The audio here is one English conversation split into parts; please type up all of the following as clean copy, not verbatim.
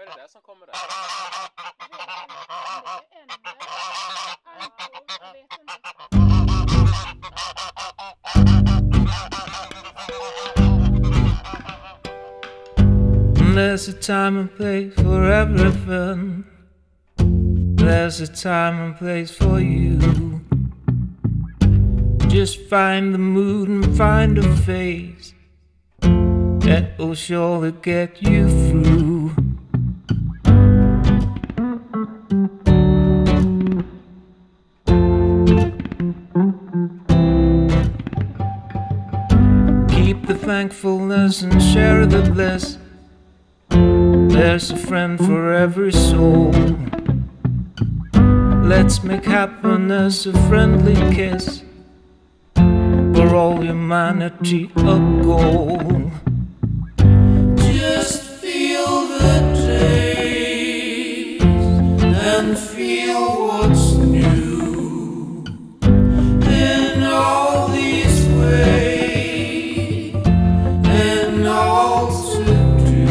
är det där som kommer där? There's a time and place for everything. There's a time and place for you. Just find the mood and find a face that will surely get you through. Keep the thankfulness and share the bliss. There's a friend for every soul. Let's make happiness a friendly kiss for all humanity a goal. Just feel the taste and feel what's new in all these ways and all to do.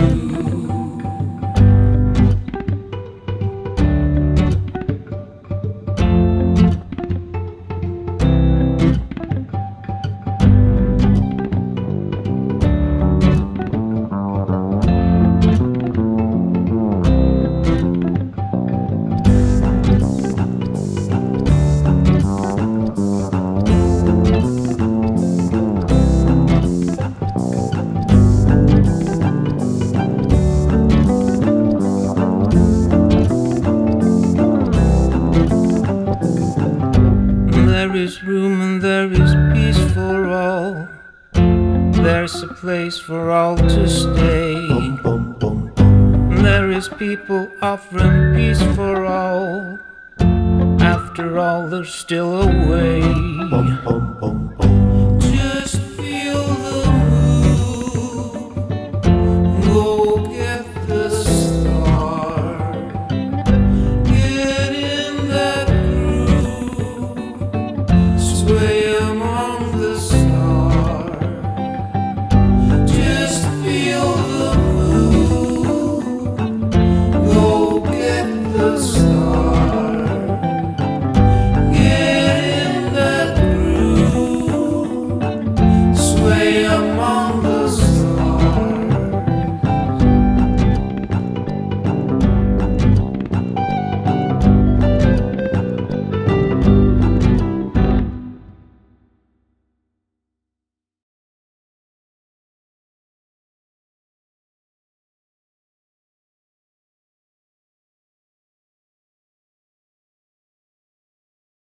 There is room and there is peace for all. There's a place for all to stay. There is people offering peace for all. After all, there's still a way.